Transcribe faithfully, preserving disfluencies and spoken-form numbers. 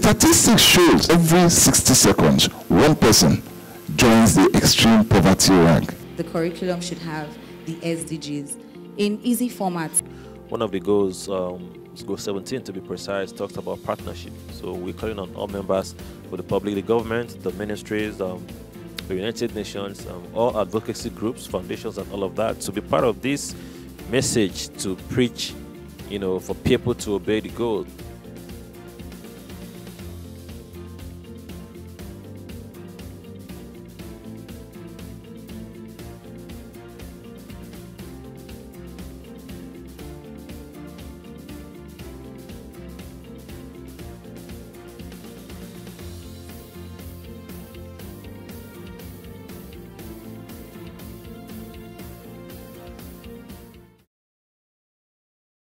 statistics shows every sixty seconds, one person joins the extreme poverty rank. The curriculum should have the S D Gs in easy formats. One of the goals, um, goal seventeen to be precise, talks about partnership. So we're calling on all members of the public, the government, the ministries, um, the United Nations, um, all advocacy groups, foundations, and all of that to be part of this message to preach, you know, for people to obey the goal.